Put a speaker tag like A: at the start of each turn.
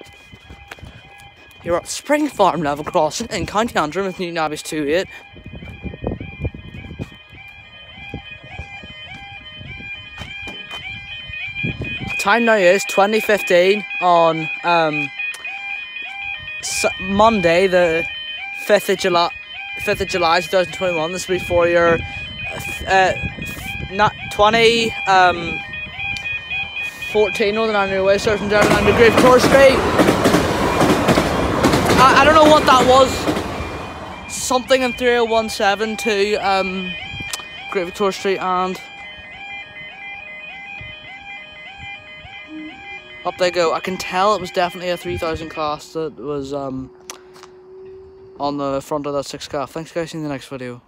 A: You're at Springfarm level crossing in County Antrim with Newton Abbey's 28. Time now is 20:15 on Monday, the 5th of July 2021. This will be for your 2014 Northern Ireland Railway Surfing Down on the Great Victoria Street. I don't know what that was. Something in 3017 to Great Victoria Street, and up they go. I can tell it was definitely a 3000 class that was on the front of that 6 calf. Thanks guys, see you in the next video.